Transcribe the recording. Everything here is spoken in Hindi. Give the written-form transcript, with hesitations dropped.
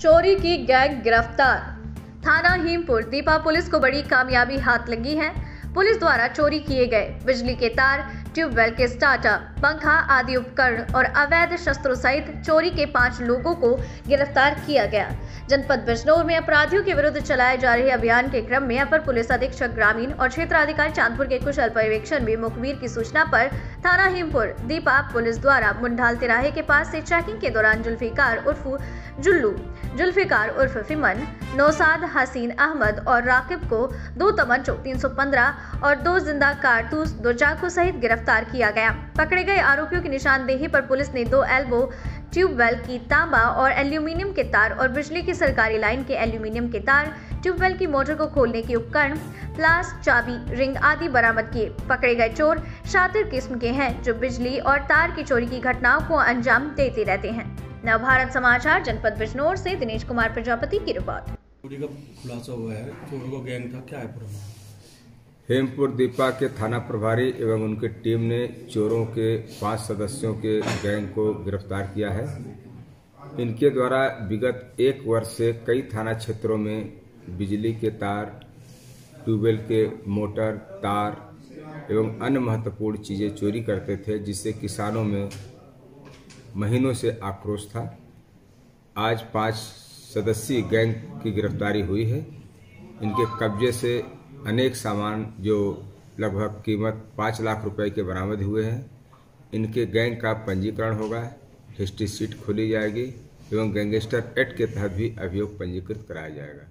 चोरी की गैंग गिरफ्तार। थाना हीमपुर दीपा पुलिस को बड़ी कामयाबी हाथ लगी है। पुलिस द्वारा चोरी किए गए बिजली के तार, ट्यूबवेल के स्टार्टर, पंखा आदि उपकरण और अवैध शस्त्रों सहित चोरी के 5 लोगों को गिरफ्तार किया गया। जनपद बिजनौर में अपराधियों के विरुद्ध चलाए जा रहे अभियान के क्रम में अपर पुलिस अधीक्षक ग्रामीण और क्षेत्राधिकारी चांदपुर के कुशल पर्यवेक्षण में मुखबिर की सूचना पर थाना हीमपुर दीपा पुलिस द्वारा मुंडाल तिराहे के पास से चेकिंग के दौरान जुल्फिकार उर्फ जुल्लू, जुल्फिकार उर्फ फिमन, नौसाद, हसीन अहमद और राकिब को 2 तमंचों 315 और 2 जिंदा कारतूस, 2 चाकू सहित गिरफ्तार किया गया। पकड़े गए आरोपियों की निशानदेही पर पुलिस ने 2 एल्बो ट्यूबवेल की तांबा और एल्यूमिनियम के तार और बिजली की सरकारी लाइन के एल्यूमिनियम के तार, ट्यूबवेल की मोटर को खोलने के उपकरण, प्लास, चाबी, रिंग आदि बरामद किए। पकड़े गए चोर शातिर किस्म के हैं जो बिजली और तार की चोरी की घटनाओं को अंजाम देते रहते हैं। नवभारत समाचार जनपद बिजनौर से दिनेश कुमार प्रजापति की रिपोर्ट। चोरी का खुलासा हुआ है, चोरों का गैंग था, क्या है पूरा? हेमपुर दीपा के थाना प्रभारी एवं उनकी टीम ने चोरों के 5 सदस्यों के गैंग को गिरफ्तार किया है। इनके द्वारा विगत 1 वर्ष से कई थाना क्षेत्रों में बिजली के तार, ट्यूबवेल के मोटर, तार एवं अन्य महत्वपूर्ण चीजें चोरी करते थे, जिससे किसानों में महीनों से आक्रोश था। आज 5 सदस्यीय गैंग की गिरफ्तारी हुई है। इनके कब्जे से अनेक सामान जो लगभग कीमत 5 लाख रुपए के बरामद हुए हैं। इनके गैंग का पंजीकरण होगा, हिस्ट्री शीट खोली जाएगी एवं गैंगस्टर एक्ट के तहत भी अभियोग पंजीकृत कराया जाएगा।